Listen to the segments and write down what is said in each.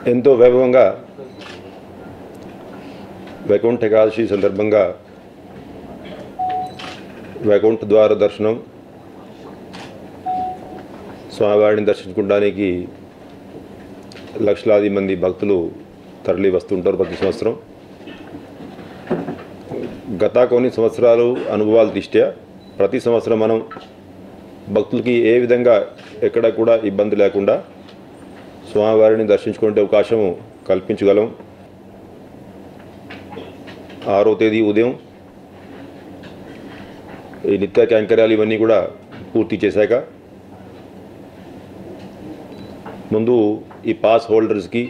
ఎంతో వైభవంగా వైకుంఠ ఏకాదశి సందర్భంగా వైకుంఠ ద్వార దర్శనం, స్వామివారిని దర్శించుకోవడానికి లక్షలాది మంది భక్తులు తరలి వస్తుంటారు ప్రతి సంవత్సరం. గత కొన్ని సంవత్సరాలు అనుభవాల దృష్ట్యా ప్రతి సంవత్సరం మనం భక్తులకి ఏ విధంగా ఎక్కడ కూడా ఇబ్బంది లేకుండా స్వామివారిని దర్శించుకునే అవకాశం కల్పించగలం. 6వ తేదీ ఉదయం ఈ నిత్య కైంకర్యాలు ఇవన్నీ కూడా పూర్తి చేశాక ముందు ఈ పాస్ హోల్డర్స్కి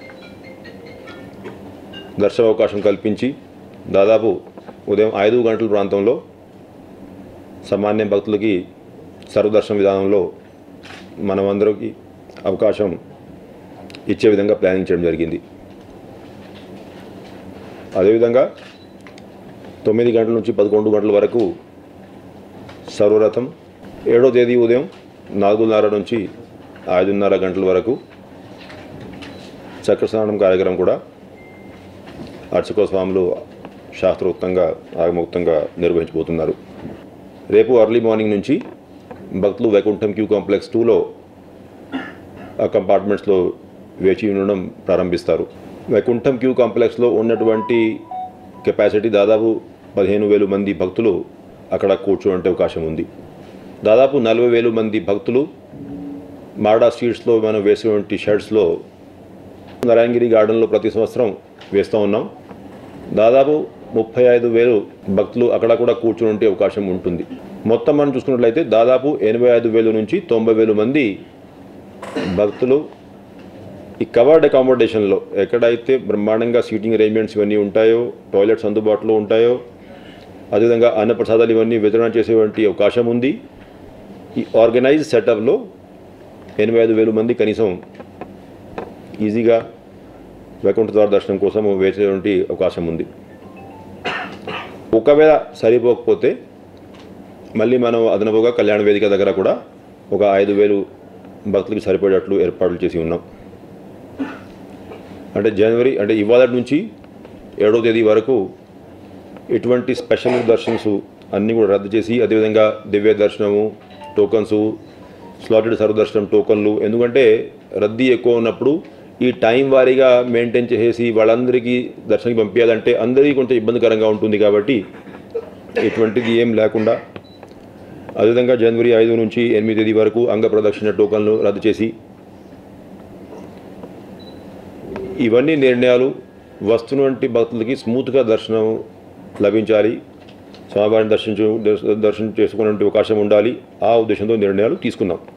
దర్శన అవకాశం కల్పించి దాదాపు ఉదయం 5 గంటల ప్రాంతంలో సామాన్య భక్తులకి సర్వదర్శన విధానంలో మనమందరికి అవకాశం ఇచ్చే విధంగా ప్లానింగ్ చేయడం జరిగింది. అదేవిధంగా 9 గంటల నుంచి 11 గంటల వరకు సర్వరథం, 7వ తేదీ ఉదయం 4:30 నుంచి 5:30 గంటల వరకు చక్రస్నానం కార్యక్రమం కూడా అర్చక స్వాములు శాస్త్రోక్తంగా ఆగమోక్తంగా నిర్వహించబోతున్నారు. రేపు ఎర్లీ మార్నింగ్ నుంచి భక్తులు వైకుంఠం క్యూ కాంప్లెక్స్ 2లో ఆ కంపార్ట్మెంట్స్లో వేచి ఉండడం ప్రారంభిస్తారు. వైకుంఠం క్యూ కాంప్లెక్స్లో ఉన్నటువంటి కెపాసిటీ దాదాపు 15,000 మంది భక్తులు అక్కడ కూర్చోనే అవకాశం ఉంది. దాదాపు 40,000 మంది భక్తులు మాడా స్ట్రీట్స్లో మనం వేసేటువంటి షెడ్స్లో నారాయణగిరి గార్డెన్లో ప్రతి సంవత్సరం వేస్తూ ఉన్నాం. దాదాపు 35,000 భక్తులు అక్కడ కూడా కూర్చునే అవకాశం ఉంటుంది. మొత్తం మనం చూసుకున్నట్లయితే దాదాపు 85,000 నుంచి 90,000 మంది భక్తులు ఈ కవర్డ్ అకామిడేషన్లో ఎక్కడైతే బ్రహ్మాండంగా సీటింగ్ అరేంజ్మెంట్స్ ఇవన్నీ ఉంటాయో, టాయిలెట్స్ అందుబాటులో ఉంటాయో, అదేవిధంగా అన్నప్రసాదాలు ఇవన్నీ వితరణ చేసేటువంటి అవకాశం ఉంది. ఈ ఆర్గనైజ్ సెటప్లో 85,000 మంది కనీసం ఈజీగా వైకుంఠ ద్వార దర్శనం కోసం వేసేటువంటి అవకాశం ఉంది. ఒకవేళ సరిపోకపోతే మళ్ళీ మనం అదనపుగా కళ్యాణ వేదిక దగ్గర కూడా ఒక 5,000 భక్తులకి సరిపడేట్లు ఏర్పాట్లు చేసి ఉన్నాం. అంటే ఇవాళ నుంచి 7వ తేదీ వరకు ఇటువంటి స్పెషల్ దర్శనస్ అన్నీ కూడా రద్దు చేసి, అదేవిధంగా దివ్య దర్శనము టోకన్స్, స్లాటెడ్ సర్వదర్శనం టోకన్లు, ఎందుకంటే రద్దీ ఎక్కువ ఉన్నప్పుడు ఈ టైం వారీగా మెయింటైన్ చేసేసి వాళ్ళందరికీ దర్శనానికి పంపించాలంటే అందరికీ కొంచెం ఇబ్బందికరంగా ఉంటుంది. కాబట్టి ఇటువంటిది ఏం లేకుండా, అదేవిధంగా జనవరి 5 నుంచి 8 తేదీ వరకు అంగ ప్రదక్షిణ టోకన్లు రద్దు చేసి, ఇవన్నీ నిర్ణయాలు వస్తున్నటువంటి భక్తులకి స్మూత్గా దర్శనం లభించాలి, స్వామివారిని దర్శనం చేసుకునే అవకాశం ఉండాలి. ఆ ఉద్దేశంతో నిర్ణయాలు తీసుకున్నాం.